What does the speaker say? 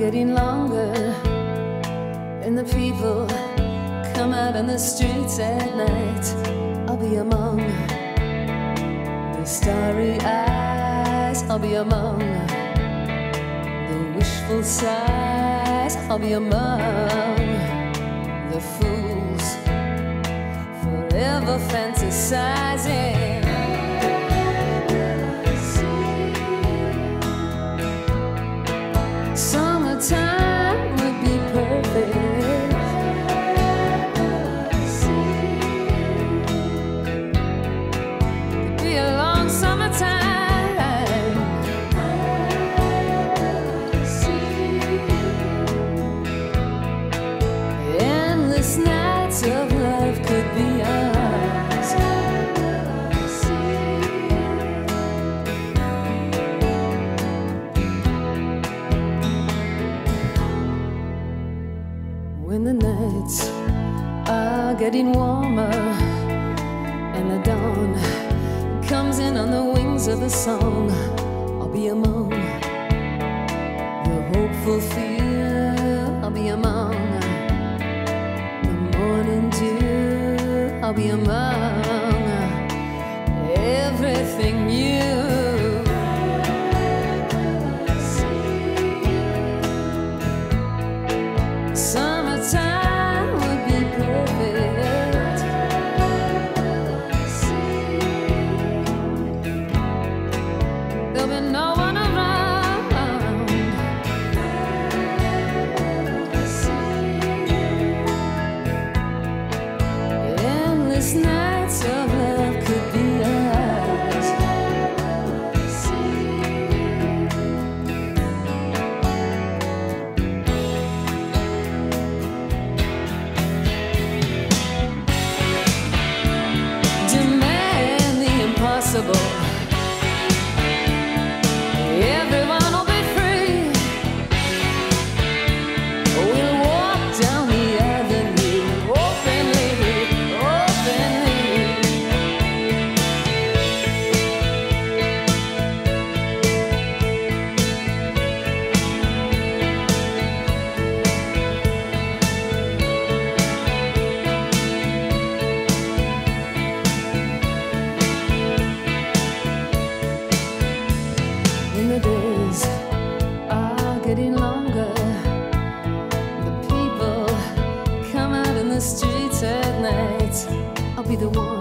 getting longer, and the people come out on the streets at night. I'll be among the starry eyes, I'll be among the wishful sighs, I'll be among the fools forever fantasizing. Summertime would be perfect. It'd be a long summertime. Endless nights of love could be ours. When the nights are getting warmer and the dawn comes in on the wings of a song, I'll be among the hopeful fear, I'll be among the morning dew, I'll be among everything new. Summertime would be perfect. There'll be no one around. Endless nights of love could be ours. Demand the impossible. Everyone will be free. We'll walk down the avenue openly, openly. When the days are getting longer, the people come out in the streets at night, I'll be the one